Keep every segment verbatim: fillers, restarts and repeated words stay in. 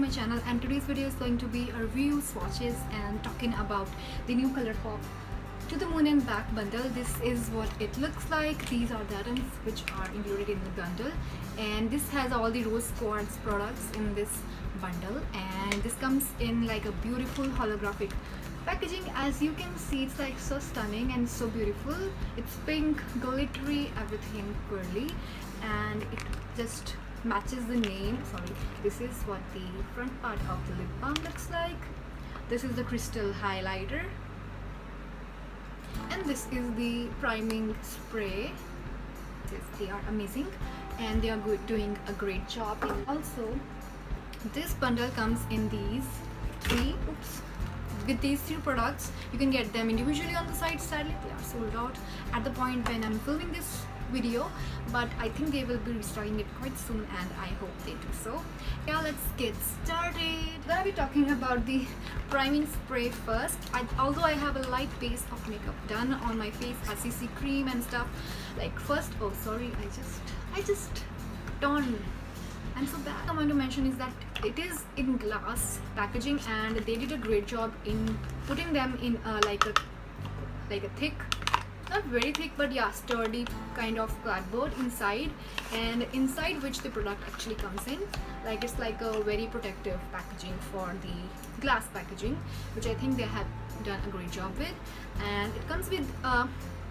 my channel, and today's video is going to be a review, swatches and talking about the new ColourPop To the Moon and Back bundle. This is what it looks like. These are the items which are included in the bundle, and this has all the rose quartz products in this bundle, and this comes in like a beautiful holographic packaging. As you can see, it's like so stunning and so beautiful. It's pink, glittery, everything curly, and it just matches the name. Sorry, this is what the front part of the lip balm looks like. This is the crystal highlighter, and this is the priming spray. Yes, they are amazing and they are good, doing a great job. And also this bundle comes in these three oops with these three products. You can get them individually on the site. Sadly they are sold out at the point when I'm filming this video, but I think they will be restocking it quite soon, and I hope they do so. Yeah, let's get started. I'm gonna be talking about the priming spray first. I, although I have a light base of makeup done on my face, a C C cream and stuff, like first oh sorry I just I just torn I'm so bad. What I want to mention is that it is in glass packaging, and they did a great job in putting them in a, like a like a thick, not very thick, but yeah, sturdy kind of cardboard inside, and inside which the product actually comes in. Like it's like a very protective packaging for the glass packaging, which I think they have done a great job with. And it comes with a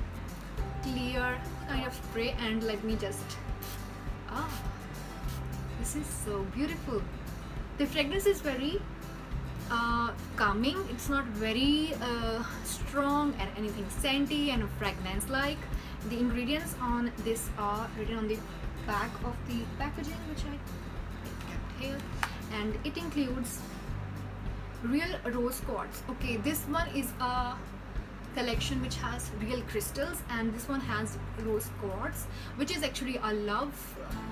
clear kind of spray, and let me just ah this is so beautiful. The fragrance is very uh, calming. It's not very uh, strong and anything scenty and fragrance like. The ingredients on this are written on the back of the packaging, which I kept here, and it includes real rose quartz. Okay, this one is a collection which has real crystals, and this one has rose quartz, which is actually a love,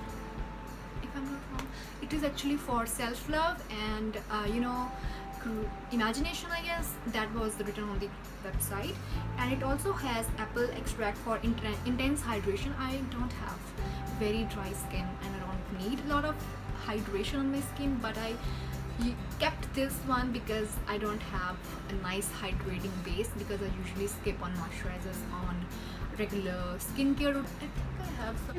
if I'm not wrong, it is actually for self-love and uh, you know, imagination, I guess. That was written on the website. And it also has apple extract for intense hydration. I don't have very dry skin and I don't need a lot of hydration on my skin, but I kept this one because I don't have a nice hydrating base, because I usually skip on moisturizers on regular skincare. I think I have some.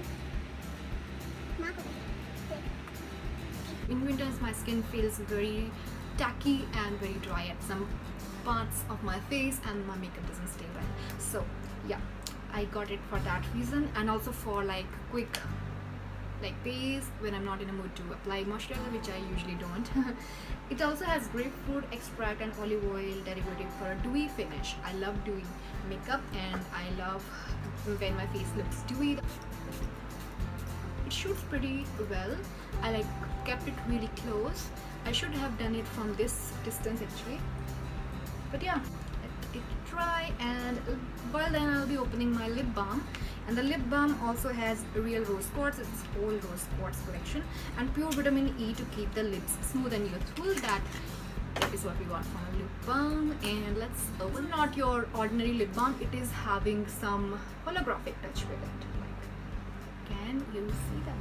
In winters my skin feels very tacky and very dry at some parts of my face, and my makeup doesn't stay well. So yeah, I got it for that reason, and also for like quick like base when I'm not in a mood to apply moisturizer, which I usually don't. It also has grapefruit extract and olive oil derivative for a dewy finish. I love dewy makeup, and I love when my face looks dewy. It shoots pretty well. I like kept it really close. I should have done it from this distance actually, but yeah, let it dry. And while then I'll be opening my lip balm, and the lip balm also has real rose quartz. It's whole rose quartz collection, and pure vitamin E to keep the lips smooth and youthful. That that is what we want from a lip balm. And let's open. Not your ordinary lip balm. It is having some holographic touch with it. Like, can you see that?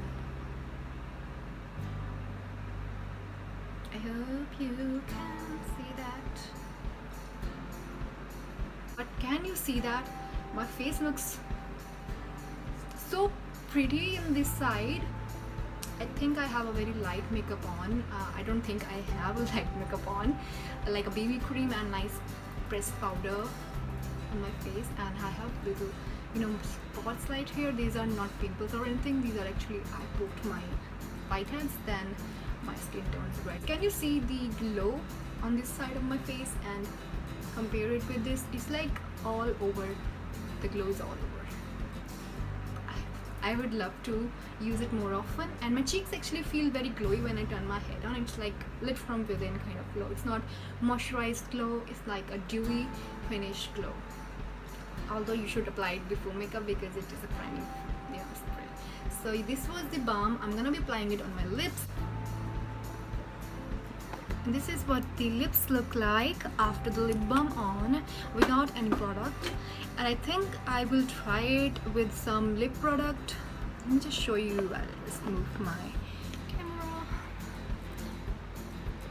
I hope you can see that. But can you see that? My face looks so pretty in this side. I think I have a very light makeup on. Uh, I don't think I have a light makeup on. Like a B B cream and nice pressed powder on my face, and I have little, you know, spots right here. These are not pimples or anything. These are actually, I poked my whiteheads, then my skin turns red. Can you see the glow on this side of my face, and compare it with this? It's like all over. The glow is all over. I, I would love to use it more often, and my cheeks actually feel very glowy when I turn my head on. It's like lit from within kind of glow. It's not moisturized glow, it's like a dewy finish glow. Although you should apply it before makeup because it is a priming yeah, spray. So this was the balm. I'm gonna be applying it on my lips. This is what the lips look like after the lip balm on, without any product. And I think I will try it with some lip product. Let me just show you. I'll just move my camera.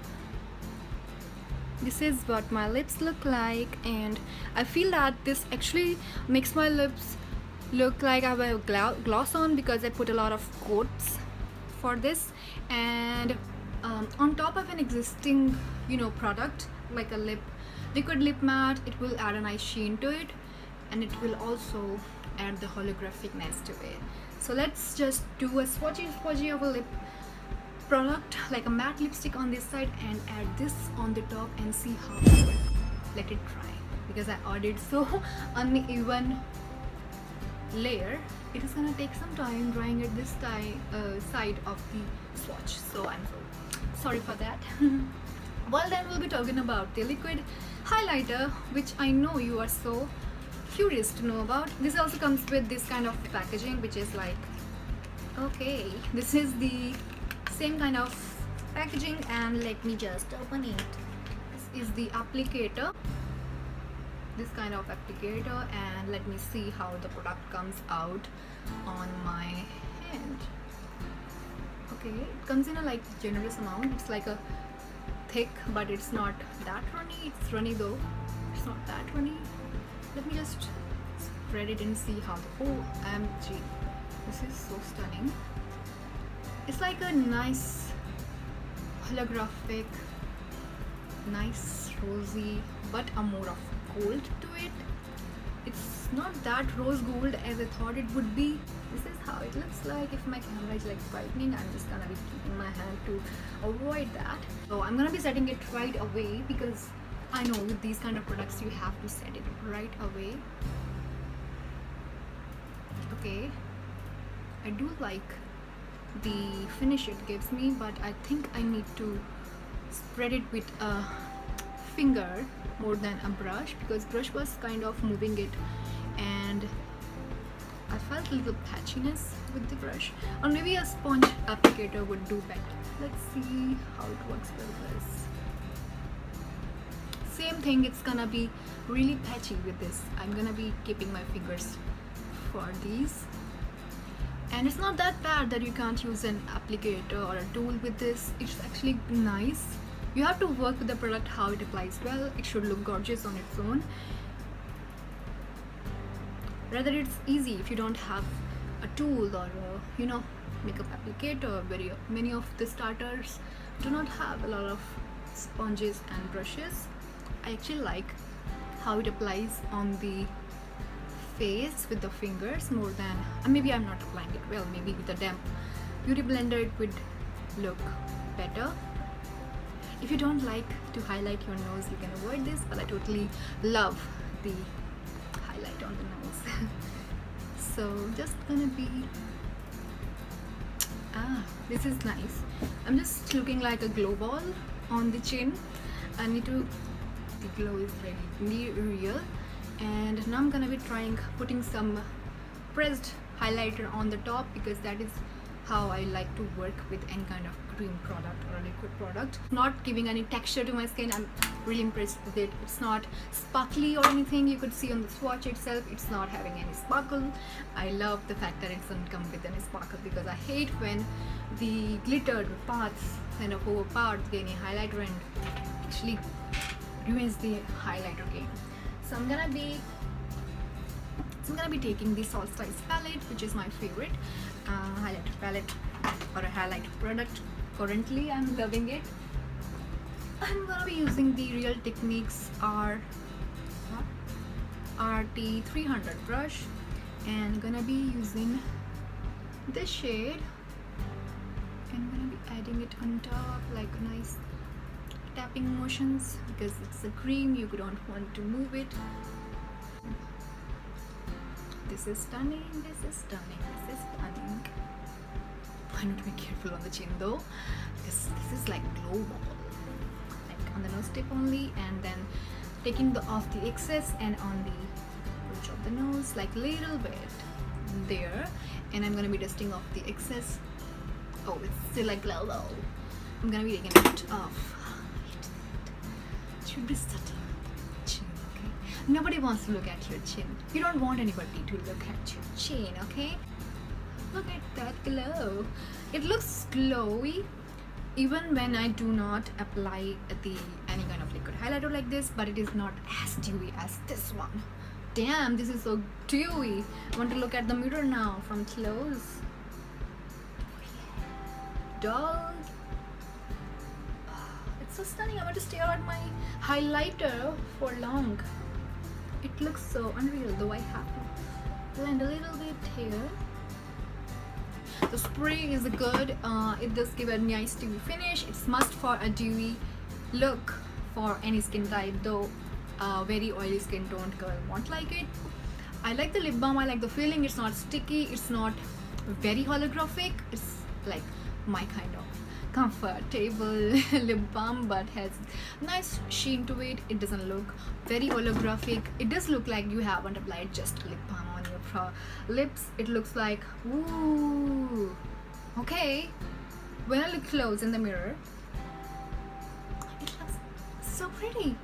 this is what my lips look like, and I feel that this actually makes my lips look like I have a gloss on because I put a lot of coats for this. And um, on top of an existing, you know, product like a lip liquid lip matte, it will add a nice sheen to it, and it will also add the holographicness to it. So let's just do a swatchy swatchy of a lip product like a matte lipstick on this side and add this on the top and see how it will. Let it dry because I ordered so uneven layer. It is gonna take some time drying at this time, uh, side of the swatch, so I'm so sorry for that. Well, then we'll be talking about the liquid highlighter, which I know you are so curious to know about. This also comes with this kind of packaging, which is like, okay, this is the same kind of packaging, and let me just open it. This is the applicator, this kind of applicator, and let me see how the product comes out on my hand. Okay, it comes in a like generous amount. It's like a thick, but it's not that runny. It's runny though, it's not that runny. Let me just spread it and see how the, oh O M G, this is so stunning. It's like a nice holographic, nice rosy, but a more of gold to it. It's not that rose gold as I thought it would be. This is how it looks like. If my camera is like brightening, I'm just gonna be keeping my hand to avoid that. So I'm gonna be setting it right away because I know with these kind of products you have to set it right away. Okay, I do like the finish it gives me, but I think I need to spread it with a finger more than a brush because brush was kind of moving it and I felt a little patchiness with the brush, or maybe a sponge applicator would do better. Let's see how it works with this. Same thing, it's gonna be really patchy with this. I'm gonna be keeping my fingers for these. And it's not that bad that you can't use an applicator or a tool with this. It's actually nice. You have to work with the product how it applies well. It should look gorgeous on its own. Rather, it's easy if you don't have a tool or a, you know, makeup applicator. Very many of the starters do not have a lot of sponges and brushes. I actually like how it applies on the face with the fingers more than, uh, maybe I'm not applying it well. Maybe with a damp beauty blender it would look better. If you don't like to highlight your nose, you can avoid this, but I totally love the highlight on the nose. So just gonna be, ah, this is nice. I'm just looking like a glow ball on the chin. I need to, the glow is very real. And now I'm gonna be trying putting some pressed highlighter on the top because that is how I like to work with any kind of cream product or a liquid product. Not giving any texture to my skin. I'm really impressed with it. It's not sparkly or anything. You could see on the swatch itself, it's not having any sparkle. I love the fact that it doesn't come with any sparkle because I hate when the glittered parts kind of overpower the highlighter and actually ruins the highlighter game. So I'm gonna be so I'm gonna be taking the Solstice palette, which is my favorite uh, highlighter palette or a highlighter product. Currently, I'm loving it. I'm gonna be using the Real Techniques R R T three hundred brush, and gonna be using this shade. I'm gonna be adding it on top like nice tapping motions because it's a cream, you don't want to move it. This is stunning, this is stunning, this is stunning. I need to be careful on the chin though because this is like glow ball, like on the nose tip only, and then taking the off the excess and on the bridge of the nose like little bit there, and I'm gonna be dusting off the excess. Oh, it's still like glow though. I'm gonna be taking it off. Should be subtle chin, okay? Nobody wants to look at your chin. You don't want anybody to look at your chin, okay? Look at that glow. It looks glowy even when I do not apply the any kind of liquid highlighter like this, but it is not as dewy as this one. Damn, this is so dewy. I want to look at the mirror now from close. Dog. It's so stunning. I want to stare at my highlighter for long. It looks so unreal, though I have to blend a little bit here. The spray is good. Uh, it does give a nice dewy finish. It's must for a dewy look for any skin type, though uh, very oily skin toned girl won't like it. I like the lip balm. I like the feeling. It's not sticky. It's not very holographic. It's like my kind of comfortable lip balm, but has nice sheen to it. It doesn't look very holographic. It does look like you haven't applied just lip balm on your pro lips. It looks like, ooh, okay. When I look close in the mirror, it looks so pretty.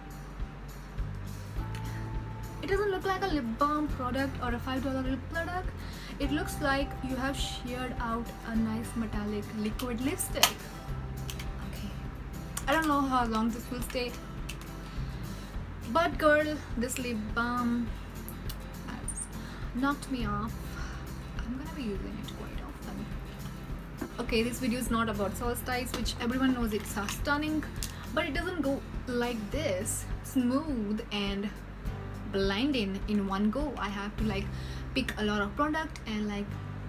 It doesn't look like a lip balm product or a five dollar lip product. It looks like you have sheared out a nice metallic liquid lipstick. Okay, I don't know how long this will stay, but girl, this lip balm has knocked me off. I'm gonna be using it quite often. Okay, this video is not about Solstice, which everyone knows it's uh, stunning, but it doesn't go like this smooth and blinding in one go. I have to like pick a lot of product and like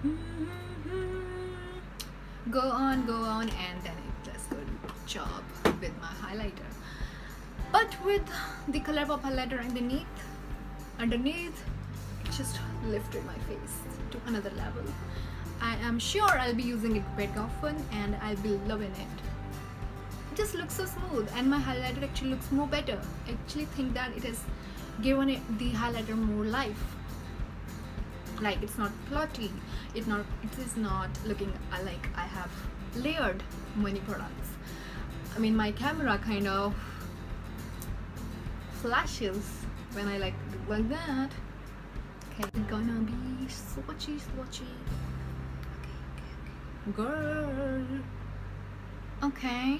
go on go on and then it does good job with my highlighter. But with the ColourPop highlighter underneath underneath it just lifted my face to another level. I am sure I'll be using it quite often and I'll be loving it. It just looks so smooth and my highlighter actually looks more better. I actually think that it has given it the highlighter more life. Like, it's not plotty, it not it is not looking uh, like I have layered many products. I mean, my camera kind of flashes when I like do like that. Okay, it's gonna be swatchy swatchy. Okay, okay, okay. Girl. Okay.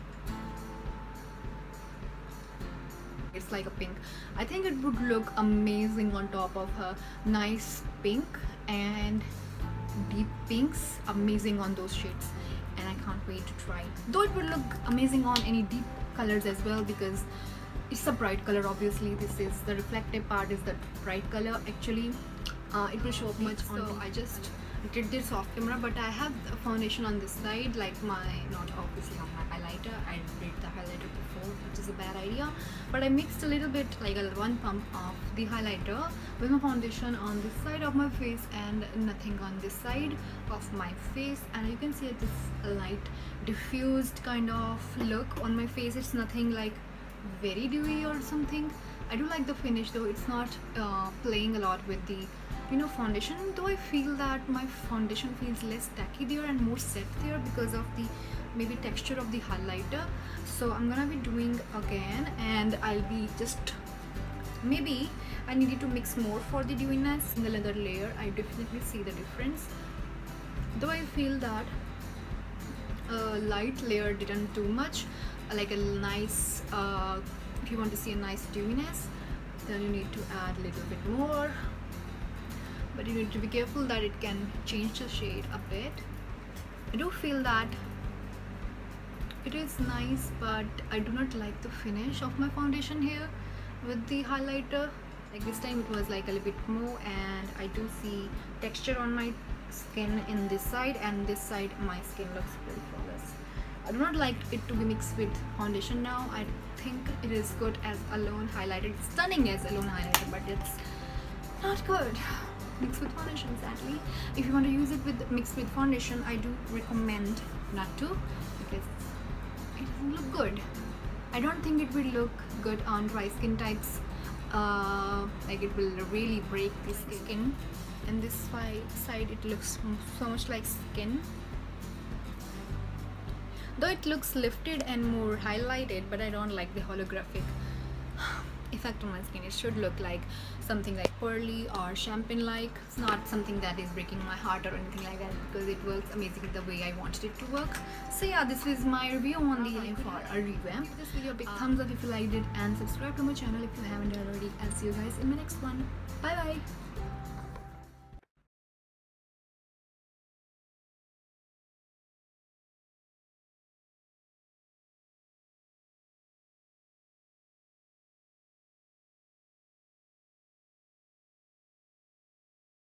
It's like a pink. I think it would look amazing on top of a nice pink, and deep pinks amazing on those shades, and I can't wait to try. Though it would look amazing on any deep colors as well, because it's a bright color. Obviously this is the reflective part, is the bright color. Actually uh, it will show up much on. So I just did this off camera, but I have a foundation on this side, like my, not obviously on my highlighter. I did the highlighter before, which is a bad idea, but I mixed a little bit, like a one pump of the highlighter with my foundation on this side of my face and nothing on this side of my face, and you can see it is light diffused kind of look on my face. It's nothing like very dewy or something. I do like the finish, though it's not uh, playing a lot with the, you know, foundation, though I feel that my foundation feels less tacky there and more set there because of the maybe texture of the highlighter. So I'm gonna be doing again, and I'll be just, maybe I needed to mix more for the dewiness in the leather layer. I definitely see the difference, though I feel that a light layer didn't do much. Like a nice uh, if you want to see a nice dewiness, then you need to add a little bit more, but you need to be careful that it can change the shade a bit. I do feel that it is nice, but I do not like the finish of my foundation here with the highlighter. Like this time it was like a little bit more, and I do see texture on my skin in this side, and this side my skin looks very flawless. I do not like it to be mixed with foundation now. I think it is good as alone highlighter. It's stunning as alone highlighter, but it's not good mixed with foundation, sadly. If you want to use it with mixed with foundation, I do recommend not to, because it doesn't look good. I don't think it will look good on dry skin types. Uh, like it will really break the skin, and this side it looks so much like skin. Though it looks lifted and more highlighted, but I don't like the holographic effect on my skin. It should look like something like pearly or champagne like. It's not something that is breaking my heart or anything like that, because it works amazing the way I wanted it to work. So yeah, this is my review on the time for a revamp. Give this video a big thumbs up if you liked it, and subscribe to my channel if you haven't already. I'll see you guys in my next one. Bye bye.